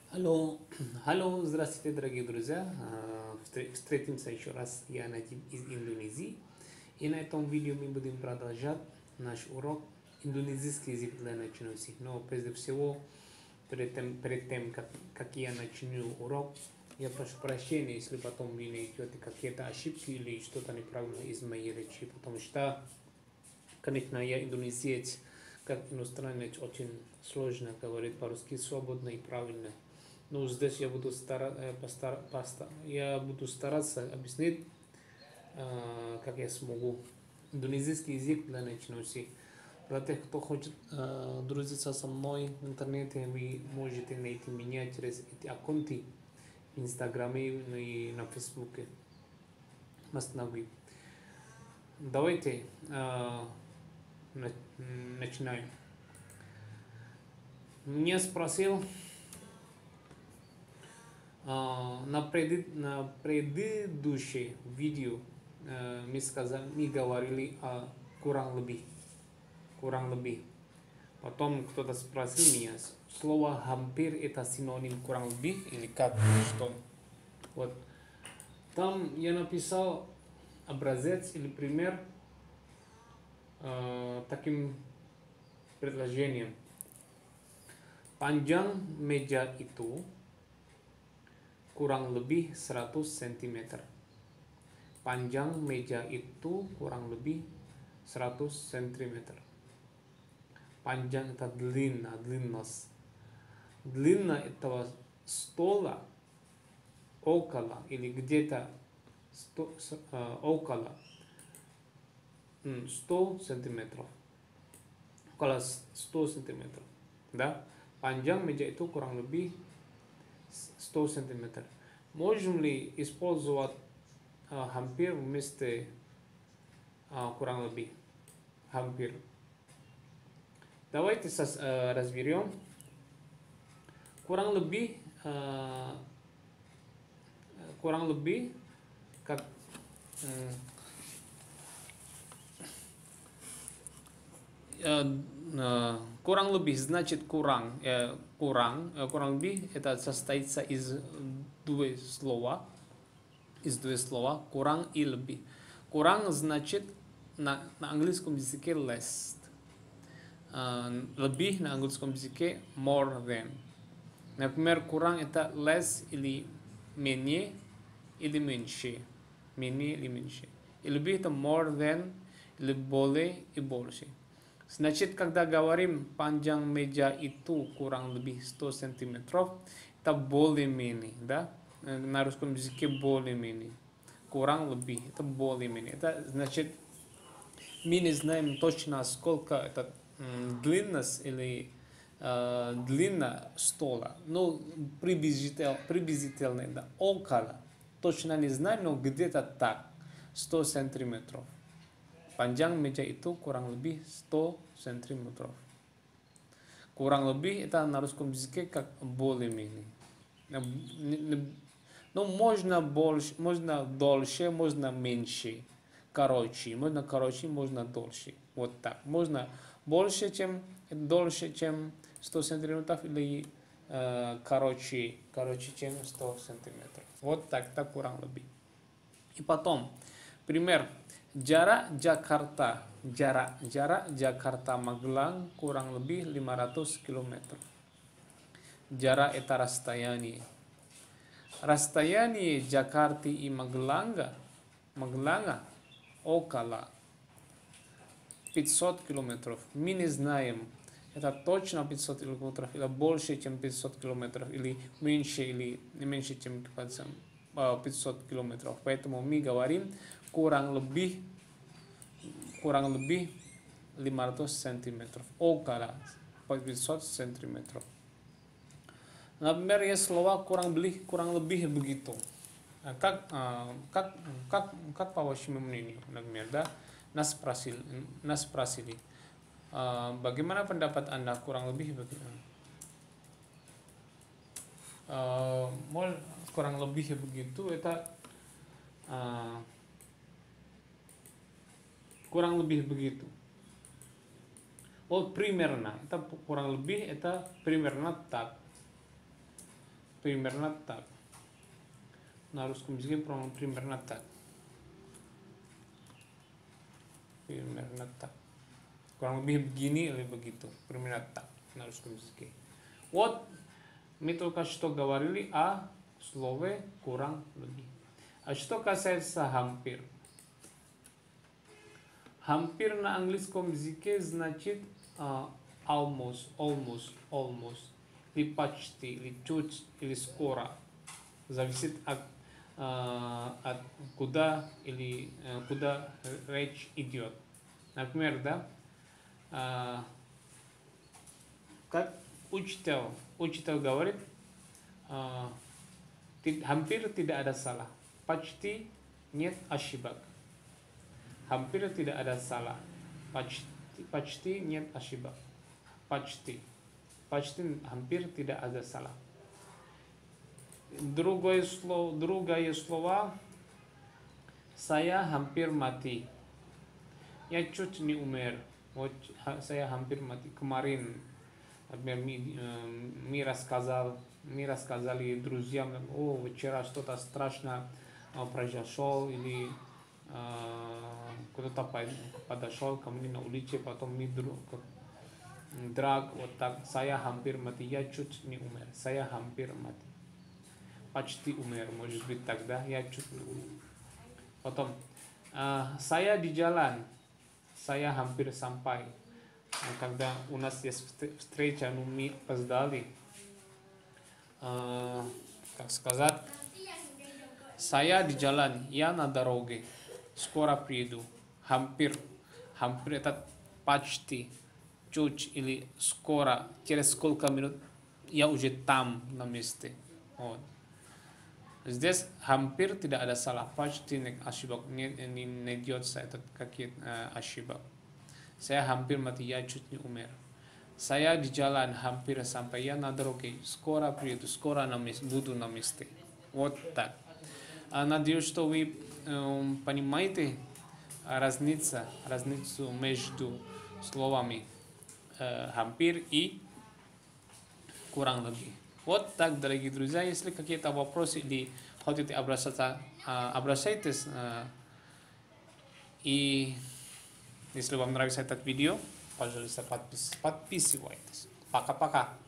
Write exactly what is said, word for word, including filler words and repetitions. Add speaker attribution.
Speaker 1: Алло, алло, здравствуйте, дорогие друзья. А, встр- Встретимся еще раз. Я Надим из Индонезии. И на этом видео мы будем продолжать наш урок индонезийский язык для начинающих. Но прежде всего, перед тем, перед тем как, как я начну урок, я прошу прощения, если потом вы найдете какие-то ошибки или что-то неправильно из моей речи, потому что, конечно, я индонезиец, как иностранец, очень сложно говорить по-русски свободно и правильно. Ну, здесь я буду стараться, постар, постар, я буду стараться объяснить, э, как я смогу. Индонезийский язык для начинающих. Для тех, кто хочет э, дружиться со мной в интернете, вы можете найти меня через эти аккаунты в Инстаграме и на Фейсбуке. Маснави. Давайте э, начинаем. Меня спросил, А, на, пред, на предыдущем видео э, мы, сказали, мы говорили о kurang lebih. Kurang lebih. Потом кто-то спросил меня, слово hampir это синоним kurang lebih или как, что? Вот. Там я написал образец или пример э, таким предложением. Panjang meja itu kurang lebih seratus sentimeter. Panjang meja itu kurang lebih seratus sentimeter. Panjang это длина, длинность. Длина этого стола около или где-то сто, э, около сто сантиметров. Около сто сантиметров. Да? Panjang meja itu kurang lebih сто сантиметров. Можем ли использовать uh, hampir вместо uh, kurang lebih? Hampir. Давайте сос, uh, разберем. Kurang lebih, uh, kurang lebih как uh, uh, uh, kurang lebih значит kurang, uh, kurang, uh, kurang lebih это состоится из двух слова, из двух слова, kurang и lebih. Kurang значит на, на английском языке less. Uh, lebih на английском языке more than. Например, kurang это less или менее или меньше. Менее или меньше. И lebih это more than или более и больше. Значит, когда говорим panjang meja itu kurang lebih сто сантиметров, это более-менее, да? На русском языке более-менее. Kurang lebih, это более-менее. Это значит, мы не знаем точно, сколько это длинность или э, длина стола. Ну, приблизительно, приблизительно, да, около. Точно не знаем, но где-то так, сто сантиметров. Panjang meja itu kurang lebih сто сантиметров. Kurang lebih это на русском языке как более-менее. Ну, можно больше, можно дольше, можно меньше. Короче, можно короче, можно дольше. Вот так. Можно больше, чем дольше, чем сто сантиметров или э, короче, короче, чем сто сантиметров. Вот так, так kurang lebih. И потом, пример. Jarak Jakarta, jarak, jarak Jakarta Magelang kurang lebih lima ratus kilometer. Jarak это расстояние. Расстояние Jakarta и Magelanga, Magelanga около пятьсот километров. Мы не знаем, это точно пятьсот километров, или больше, чем пятьсот километров, или меньше, или не меньше, чем пятьсот километров. Поэтому мы говорим kurang lebih, kurang lebih lima ratus сантиметров, около пятьсот сантиметров. Например, есть слова kurang lebih, kurang lebih begitu. Как, как, как, как по вашему мнению, например, да? Нас спросили, нас спросили, bagaimana pendapat Anda kurang lebih begitu? Мол, kurang lebih begitu, это kurang lebih begitu. Вот примерно, это kurang lebih, это примерно так. примерно так. На русском языке примерно так. Примерно так. Kurang lebih begini или begitu. Примерно так на русском языке. Вот мы только что говорили о слове kurang lebih. А что касается hampir. Hampir на английском языке значит uh, almost, almost, almost. Или почти, или чуть, или скоро. Зависит от, uh, от куда или uh, куда речь идет. Например, да, uh, как учитель, учитель говорит, uh, hampir tidak ada salah, почти нет ошибок. Hampir tidak ada salah, почти, почти нет ошибок. Почти, почти, hampir tidak ada salah. Другое слово, другое слово, saya hampir mati. Я чуть не умер. Вот saya hampir mati. Kemarin мне рассказал, мне рассказали друзьям, о, вчера что-то страшное произошло, или кто-то подошел ко мне на улице, потом мне драк, вот так, saya hampir mati. Я чуть не умер. Saya hampir mati. Почти умер, может быть тогда, я чуть не умер. Потом, uh, saya di jalan, saya hampir sampai. Когда у нас есть встреча, ну мы опоздали. Uh, как сказать, saya di jalan, я на дороге, скоро приеду. Hampir, hampir это почти, чуть или скоро, через сколько минут я уже там на месте. Вот. Здесь hampir tidak ada salah, почти нет ошибок, не, не найдется этот какие uh, ошибок. Saya hampir mati, я чуть не умер. Saya di jalan, hampir sampai, я на дороге, скоро приеду, скоро на месте, буду на месте. Вот так. А надеюсь, что вы um, понимаете разницу, разницу между словами uh, hampir и kurang lebih. Вот так, дорогие друзья, если какие-то вопросы или хотите обращаться, обращайтесь. И если вам нравится этот видео, пожалуйста, подписывайтесь. Пока-пока.